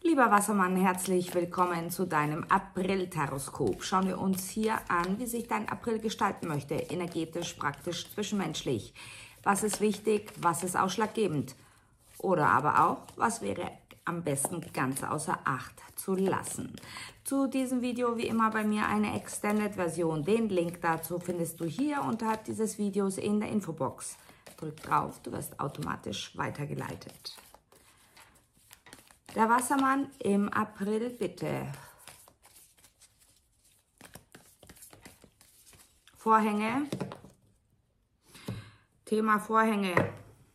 Lieber Wassermann, herzlich willkommen zu deinem April-Taroskop. Schauen wir uns hier an, wie sich dein April gestalten möchte, energetisch, praktisch, zwischenmenschlich. Was ist wichtig, was ist ausschlaggebend? Oder aber auch, was wäre am besten ganz außer Acht zu lassen? Zu diesem Video wie immer bei mir eine Extended-Version. Den Link dazu findest du hier unterhalb dieses Videos in der Infobox. Drück drauf, du wirst automatisch weitergeleitet. Der Wassermann im April, bitte. Vorhänge. Thema Vorhänge.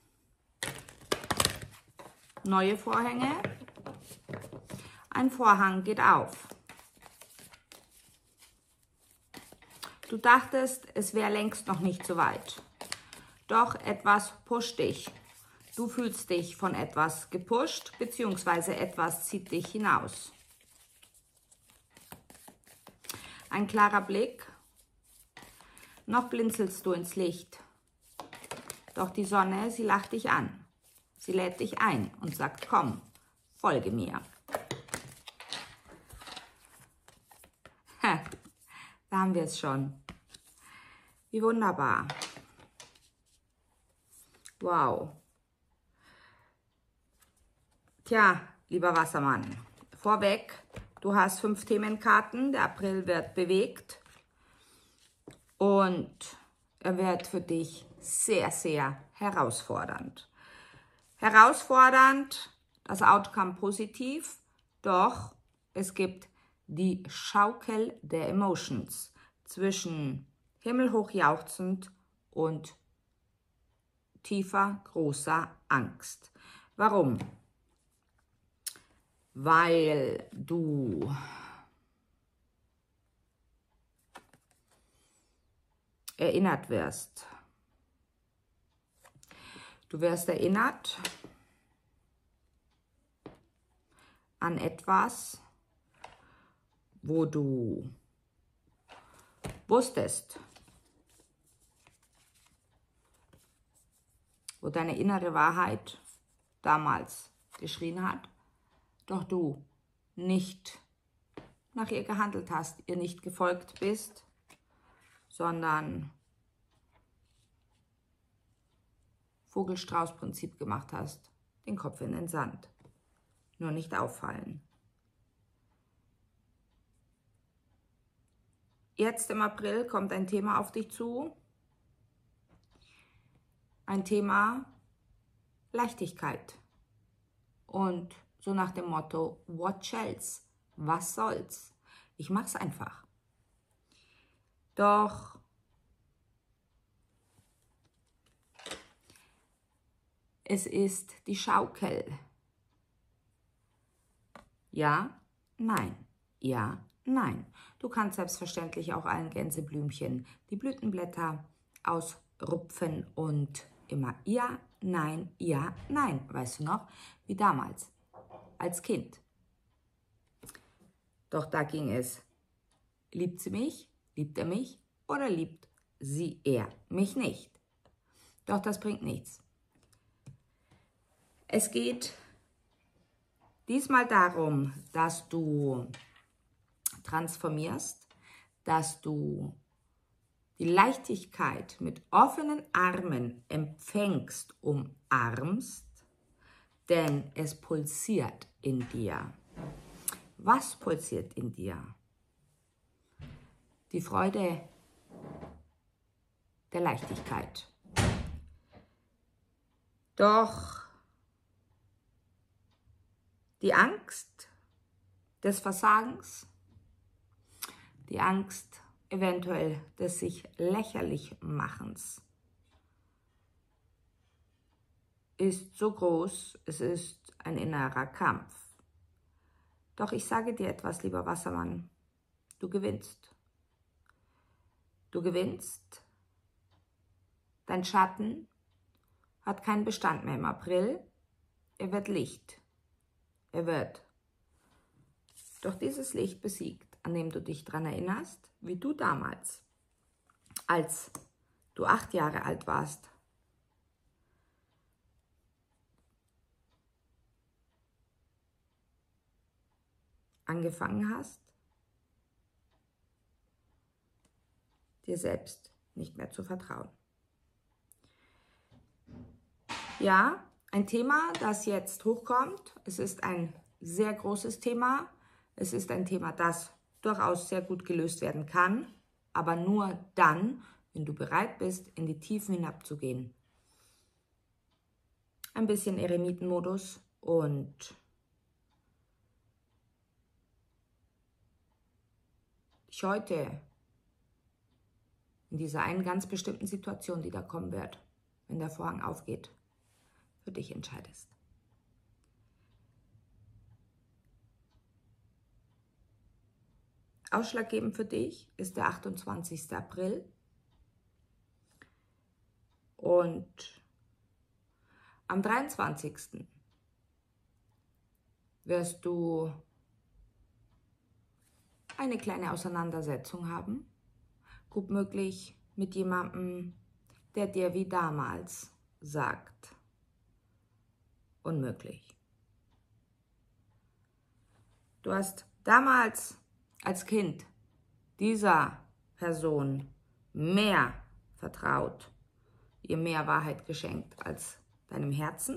Neue Vorhänge. Ein Vorhang geht auf. Du dachtest, es wäre längst noch nicht so weit. Doch etwas pusht dich. Du fühlst dich von etwas gepusht, beziehungsweise etwas zieht dich hinaus. Ein klarer Blick. Noch blinzelst du ins Licht. Doch die Sonne, sie lacht dich an. Sie lädt dich ein und sagt, komm, folge mir. Da haben wir es schon. Wie wunderbar. Wow. Tja, lieber Wassermann, vorweg, du hast 5 Themenkarten, der April wird bewegt und er wird für dich sehr, sehr herausfordernd. Herausfordernd, das Outcome positiv, doch es gibt die Schaukel der Emotions zwischen himmelhoch jauchzend und tiefer, großer Angst. Warum? Weil du erinnert wirst. Du wirst erinnert an etwas, wo du wusstest, wo deine innere Wahrheit damals geschrien hat, doch du nicht nach ihr gehandelt hast, ihr nicht gefolgt bist, sondern Vogel-Strauß-Prinzip gemacht hast, den Kopf in den Sand. Nur nicht auffallen. Jetzt im April kommt ein Thema auf dich zu, ein Thema Leichtigkeit und so nach dem Motto, what else? Was soll's? Ich mach's einfach. Doch es ist die Schaukel. Ja, nein. Ja, nein. Du kannst selbstverständlich auch allen Gänseblümchen die Blütenblätter ausrupfen und immer ja, nein, weißt du noch, wie damals, als Kind. Doch da ging es, liebt sie mich, liebt er mich oder liebt er mich nicht? Doch das bringt nichts. Es geht diesmal darum, dass du transformierst, dass du die Leichtigkeit mit offenen Armen empfängst, umarmst, denn es pulsiert in dir. Was pulsiert in dir? Die Freude der Leichtigkeit. Doch die Angst des Versagens, die Angst eventuell des sich lächerlich Machens ist so groß, es ist ein innerer Kampf. Doch ich sage dir etwas, lieber Wassermann, du gewinnst. Du gewinnst. Dein Schatten hat keinen Bestand mehr im April. Er wird Licht. Er wird. Doch dieses Licht besiegt, an dem du dich daran erinnerst, wie du damals, als du 8 Jahre alt warst, angefangen hast, dir selbst nicht mehr zu vertrauen. Ja, ein Thema, das jetzt hochkommt. Es ist ein sehr großes Thema. Es ist ein Thema, das durchaus sehr gut gelöst werden kann, aber nur dann, wenn du bereit bist, in die Tiefen hinabzugehen. Ein bisschen Eremitenmodus und dich heute in dieser einen ganz bestimmten Situation, die da kommen wird, wenn der Vorhang aufgeht, für dich entscheidest. Ausschlaggebend für dich ist der 28. April und am 23. wirst du eine kleine Auseinandersetzung haben, gut möglich mit jemandem, der dir wie damals sagt, unmöglich. Du hast damals als Kind dieser Person mehr vertraut, ihr mehr Wahrheit geschenkt als deinem Herzen,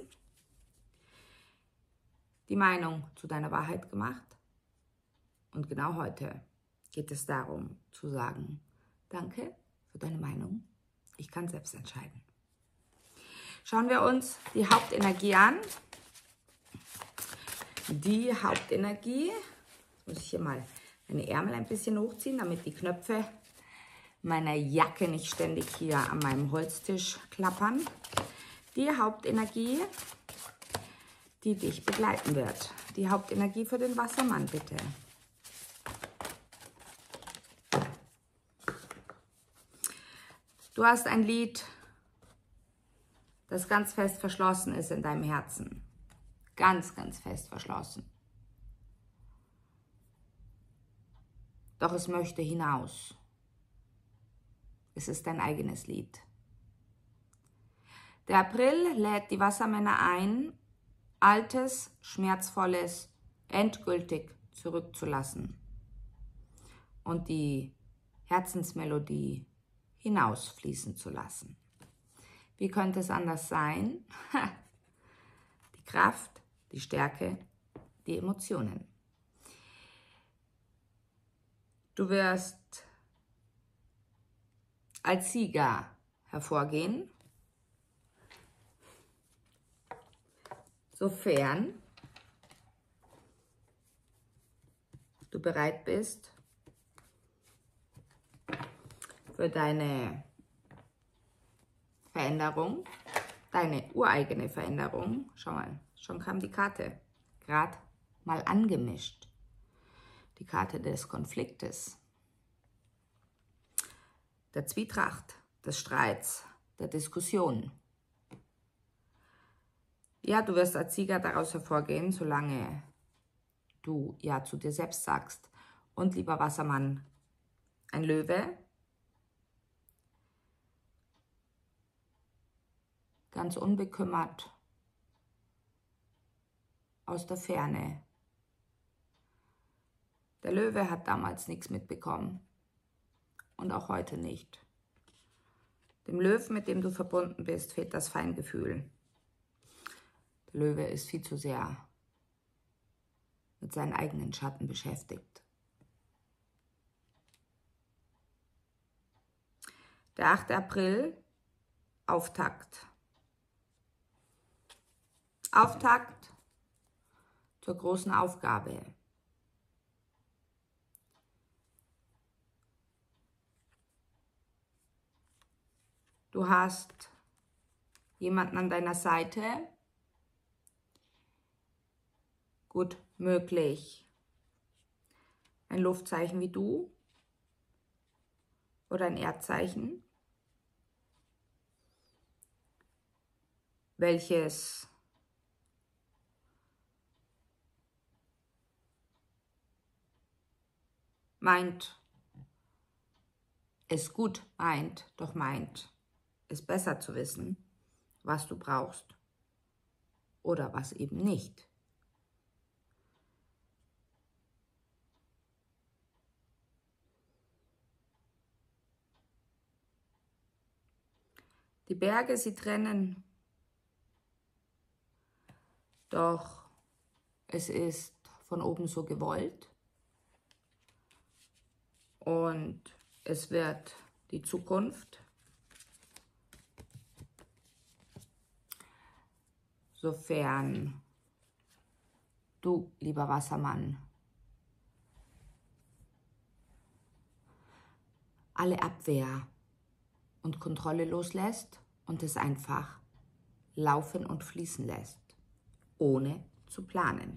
die Meinung zu deiner Wahrheit gemacht. Und genau heute geht es darum zu sagen, danke für deine Meinung, ich kann selbst entscheiden. Schauen wir uns die Hauptenergie an. Die Hauptenergie, jetzt muss ich hier mal meine Ärmel ein bisschen hochziehen, damit die Knöpfe meiner Jacke nicht ständig hier an meinem Holztisch klappern. Die Hauptenergie, die dich begleiten wird. Die Hauptenergie für den Wassermann, bitte. Du hast ein Lied, das ganz fest verschlossen ist in deinem Herzen. Ganz, ganz fest verschlossen. Doch es möchte hinaus. Es ist dein eigenes Lied. Der April lädt die Wassermänner ein, Altes, Schmerzvolles endgültig zurückzulassen und die Herzensmelodie hinausfließen zu lassen. Wie könnte es anders sein? Die Kraft, die Stärke, die Emotionen. Du wirst als Sieger hervorgehen, sofern du bereit bist für deine Veränderung, deine ureigene Veränderung. Schau mal, schon kam die Karte, gerade mal angemischt. Die Karte des Konfliktes, der Zwietracht, des Streits, der Diskussion. Ja, du wirst als Sieger daraus hervorgehen, solange du Ja zu dir selbst sagst. Und lieber Wassermann, ein Löwe, ganz unbekümmert, aus der Ferne. Der Löwe hat damals nichts mitbekommen und auch heute nicht. Dem Löwen, mit dem du verbunden bist, fehlt das Feingefühl. Der Löwe ist viel zu sehr mit seinen eigenen Schatten beschäftigt. Der 8. April, Auftakt. Auftakt zur großen Aufgabe. Du hast jemanden an deiner Seite, gut möglich ein Luftzeichen wie du oder ein Erdzeichen, welches meint, es gut meint, doch meint, es besser zu wissen, was du brauchst oder was eben nicht. Die Berge, sie trennen, doch es ist von oben so gewollt und es wird die Zukunft, sofern du, lieber Wassermann, alle Abwehr und Kontrolle loslässt und es einfach laufen und fließen lässt, ohne zu planen.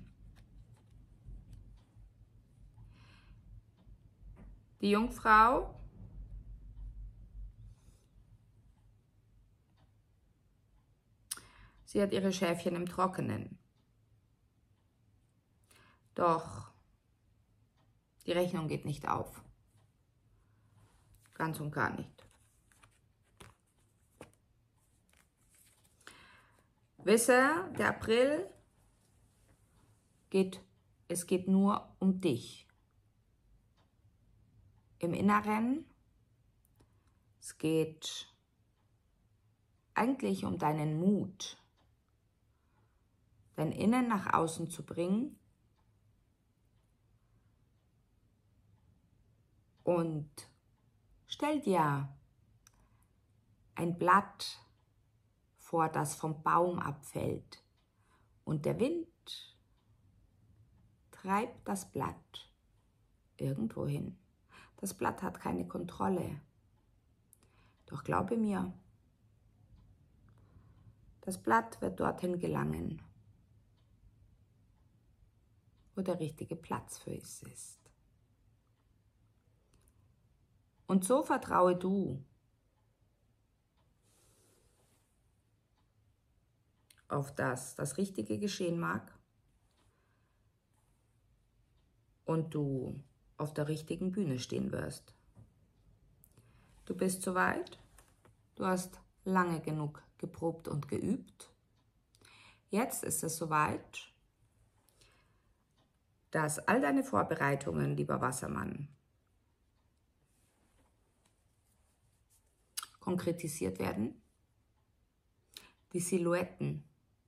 Die Jungfrau sie hat ihre Schäfchen im Trockenen. Doch die Rechnung geht nicht auf. Ganz und gar nicht. Wisse, der April es geht nur um dich. Im Inneren, es geht eigentlich um deinen Mut, dein Innen nach außen zu bringen und stell dir ein Blatt vor, das vom Baum abfällt und der Wind treibt das Blatt irgendwo hin. Das Blatt hat keine Kontrolle. Doch glaube mir, das Blatt wird dorthin gelangen, wo der richtige Platz für es ist. Und so vertraue du auf das Richtige geschehen mag und du auf der richtigen Bühne stehen wirst. Du bist soweit, du hast lange genug geprobt und geübt. Jetzt ist es soweit, dass all deine Vorbereitungen, lieber Wassermann, konkretisiert werden. Die Silhouetten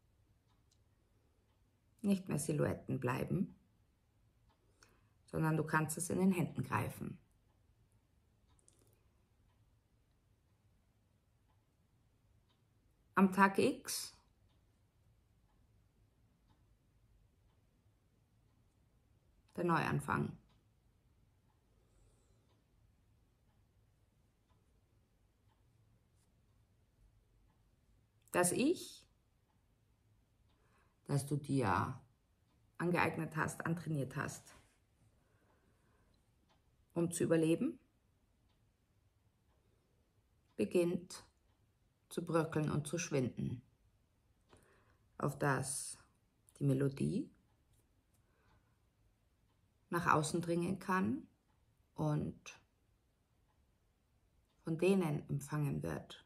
nicht mehr Silhouetten bleiben, sondern du kannst es in den Händen greifen. Am Tag X der Neuanfang. Das Ich, das du dir angeeignet hast, antrainiert hast, um zu überleben, beginnt zu bröckeln und zu schwinden, auf das die Melodie nach außen dringen kann und von denen empfangen wird,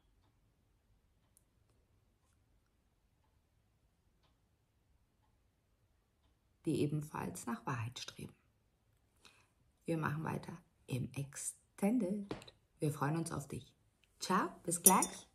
die ebenfalls nach Wahrheit streben. Wir machen weiter im Extended. Wir freuen uns auf dich. Ciao, bis gleich.